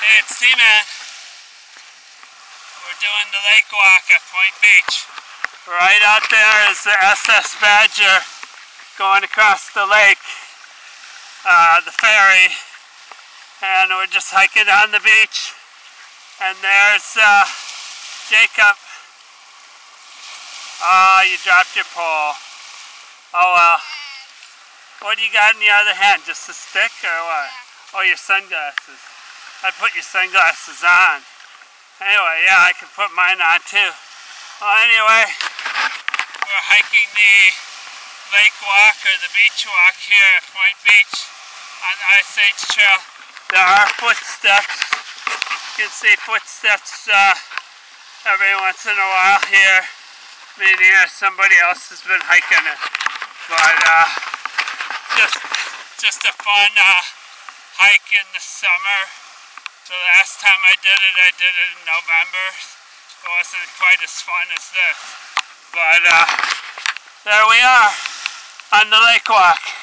Hey, it's Tman. We're doing the Lakewalk at Point Beach. Right out there is the SS Badger going across the lake, the ferry, and we're just hiking on the beach. And there's Jacob. Oh, you dropped your pole. Oh well. What do you got in the other hand? Just a stick or what? Oh, your sunglasses. I'd put your sunglasses on. Anyway, yeah, I can put mine on too. Well, anyway, we're hiking the lake walk or the beach walk here at Point Beach on the IAT trail. There are footsteps. You can see footsteps every once in a while here, meaning somebody else has been hiking it. But just a fun hike in the summer. The last time I did it in November. It wasn't quite as fun as this. But there we are on the Lakewalk.